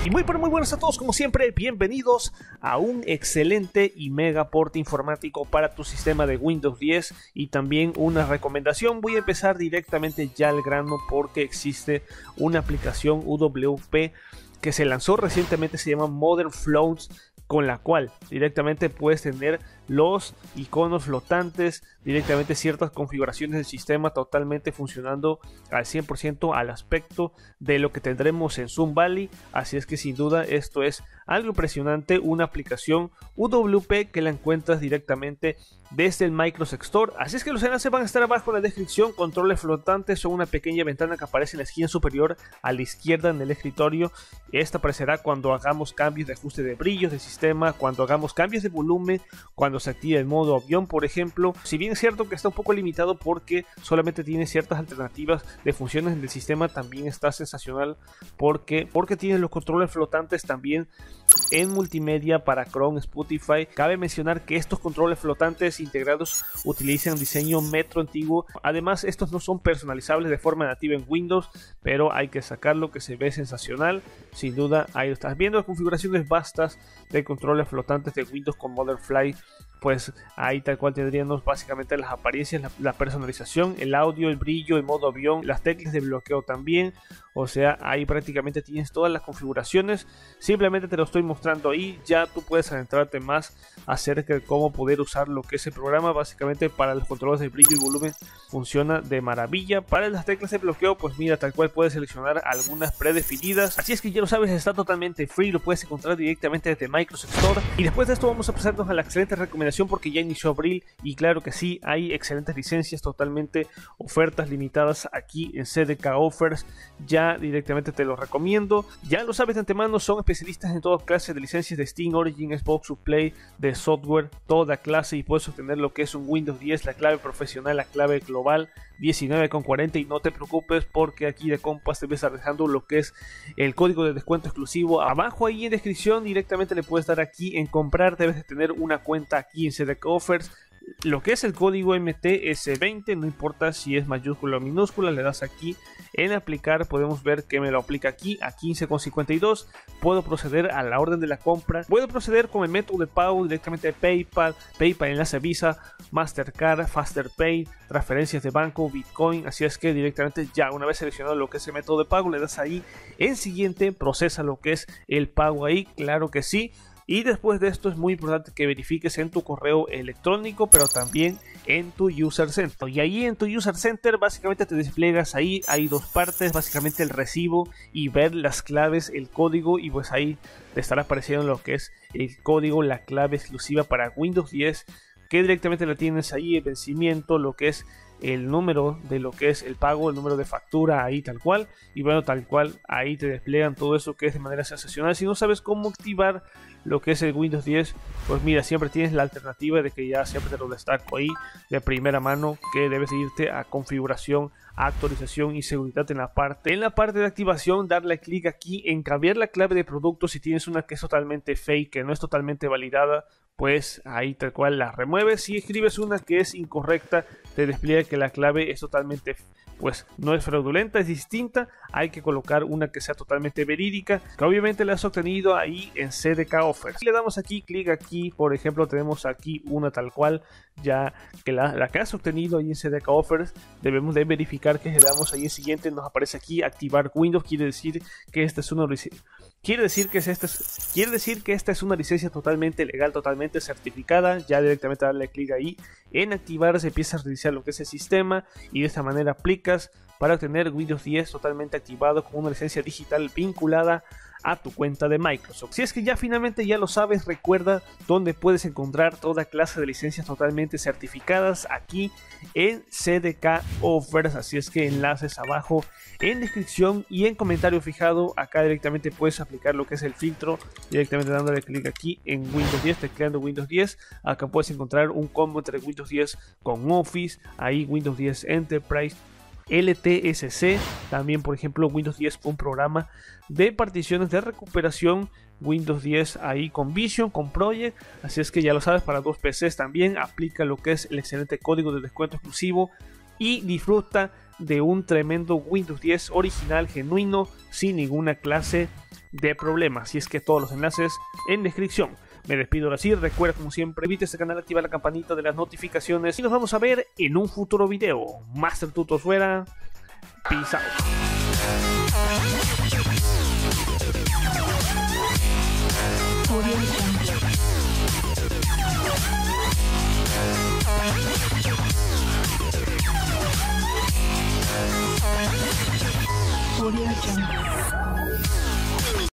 Y muy buenas a todos, como siempre, bienvenidos a un excelente y mega porte informático para tu sistema de Windows 10 y también una recomendación. Voy a empezar directamente ya al grano porque existe una aplicación UWP que se lanzó recientemente, se llama Modern Floats, con la cual directamente puedes tener los iconos flotantes, directamente ciertas configuraciones del sistema totalmente funcionando al 100% al aspecto de lo que tendremos en Sun Valley. Así es que sin duda esto es algo impresionante, una aplicación UWP que la encuentras directamente desde el Microsoft Store. Así es que los enlaces van a estar abajo en la descripción. Controles flotantes son una pequeña ventana que aparece en la esquina superior a la izquierda en el escritorio. Esta aparecerá cuando hagamos cambios de ajuste de brillos del sistema, cuando hagamos cambios de volumen, cuando se active el modo avión, por ejemplo. Si bien es cierto que está un poco limitado porque solamente tiene ciertas alternativas de funciones en el sistema, también está sensacional porque tiene los controles flotantes también en multimedia para Chrome, Spotify. Cabe mencionar que estos controles flotantes integrados utilizan diseño Metro antiguo. Además, estos no son personalizables de forma nativa en Windows, pero hay que sacarlo, que se ve sensacional. Sin duda, ahí lo estás viendo, las configuraciones vastas de controles flotantes de Windows con Modern Fly. Pues ahí tal cual tendríamos básicamente las apariencias, la personalización, el audio, el brillo, el modo avión, las teclas de bloqueo también. O sea, ahí prácticamente tienes todas las configuraciones. Simplemente te lo estoy mostrando ahí. Ya tú puedes adentrarte más acerca de cómo poder usar lo que es el programa. Básicamente para los controles de brillo y volumen funciona de maravilla. Para las teclas de bloqueo, pues mira, tal cual puedes seleccionar algunas predefinidas. Así es que ya lo sabes, está totalmente free. Lo puedes encontrar directamente desde Microsoft Store. Y después de esto vamos a pasarnos a la excelente recomendación, porque ya inició abril y claro que sí, hay excelentes licencias, totalmente ofertas limitadas aquí en CDK Offers. Ya directamente te lo recomiendo. Ya lo sabes de antemano, son especialistas en toda clase de licencias de Steam, Origin, Xbox, Uplay, de software, toda clase, y puedes obtener lo que es un Windows 10, la clave profesional, la clave global 19,40, y no te preocupes porque aquí de compas te ves dejando lo que es el código de descuento exclusivo abajo ahí en descripción. Directamente le puedes dar aquí en comprar, debes de tener una cuenta aquí en CDK Offers. Lo que es el código MTS20, no importa si es mayúscula o minúscula, le das aquí en aplicar. Podemos ver que me lo aplica aquí a 15,52. Puedo proceder a la orden de la compra. Puedo proceder con el método de pago directamente de PayPal, enlace Visa, Mastercard, FasterPay, transferencias de banco, Bitcoin. Así es que directamente ya una vez seleccionado lo que es el método de pago, le das ahí en siguiente, procesa lo que es el pago ahí, claro que sí. Y después de esto es muy importante que verifiques en tu correo electrónico, pero también en tu User Center. Y ahí en tu User Center básicamente te despliegas ahí, hay dos partes, básicamente el recibo y ver las claves, el código, y pues ahí te estará apareciendo lo que es el código, la clave exclusiva para Windows 10, que directamente la tienes ahí, el vencimiento, lo que es el número de lo que es el pago, el número de factura ahí tal cual, y bueno, tal cual ahí te despliegan todo eso que es de manera sensacional. Si no sabes cómo activar lo que es el Windows 10, pues mira, siempre tienes la alternativa de que ya siempre te lo destaco ahí de primera mano, que debes irte a configuración, actualización y seguridad en la parte de activación, darle clic aquí en cambiar la clave de producto. Si tienes una que es totalmente fake, que no es totalmente validada, pues ahí tal cual la remueves. Si escribes una que es incorrecta, te despliega que la clave es totalmente, pues no es fraudulenta, es distinta. Hay que colocar una que sea totalmente verídica, que obviamente la has obtenido ahí en CDK Offers. Le damos aquí, clic aquí, por ejemplo, tenemos aquí una tal cual, ya que la que has obtenido ahí en CDK Offers, debemos de verificar que le damos ahí en siguiente, nos aparece aquí activar Windows, quiere decir que esta es una licencia totalmente legal, totalmente certificada. Ya directamente darle clic ahí en activar, se empieza a reiniciar lo que es el sistema y de esta manera aplicas para obtener Windows 10 totalmente activado con una licencia digital vinculada a tu cuenta de Microsoft. Si es que ya finalmente ya lo sabes, recuerda dónde puedes encontrar toda clase de licencias totalmente certificadas aquí en CDK Offers. Así es que enlaces abajo en descripción y en comentario fijado. Acá directamente puedes aplicar lo que es el filtro, directamente dándole clic aquí en Windows 10, tecleando Windows 10. Acá puedes encontrar un combo entre Windows 10 con Office, ahí Windows 10 Enterprise, LTSC, también por ejemplo Windows 10 con un programa de particiones de recuperación, Windows 10 ahí con Vision, con Project. Así es que ya lo sabes, para dos PCs también aplica lo que es el excelente código de descuento exclusivo y disfruta de un tremendo Windows 10 original, genuino, sin ninguna clase de problema. Así es que todos los enlaces en descripción. Me despido ahora sí, recuerda como siempre, visita este canal, activa la campanita de las notificaciones y nos vamos a ver en un futuro video. Master Tutos fuera, peace out. Audio Jungle.